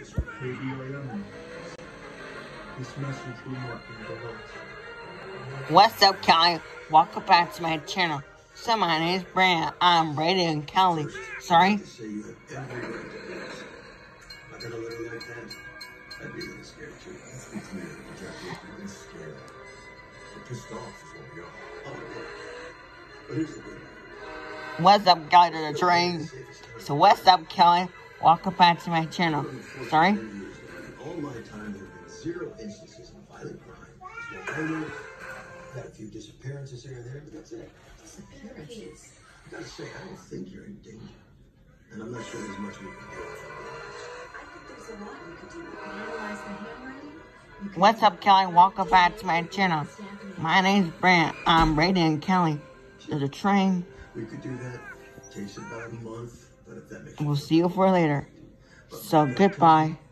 What's up, Kelly? Welcome back to my channel. So my name is Brand. I'm Brady and Kelly. Sorry? I got a little like that. I'd be a little scared too. Let's be clear. We're scared. We're pissed off is what we are. Oh, but here's the good news. What's up, guys, to the train? So what's up, Kelly? Welcome back to my channel. Sorry? All my time, there have been 0 instances of violent crime. There's no murder. Had a few disappearances here and there, but that's it. Disappearances? I gotta say, I don't think you're in danger. And I'm not sure there's much we can do. I think there's a lot we could do. We could analyze the handwriting. What's up, Kelly? Welcome back to my channel. My name's Brand. I'm Brady and Kelly. There's a train. We could do that. Takes about a month, but if that makes We'll see you for later. So goodbye.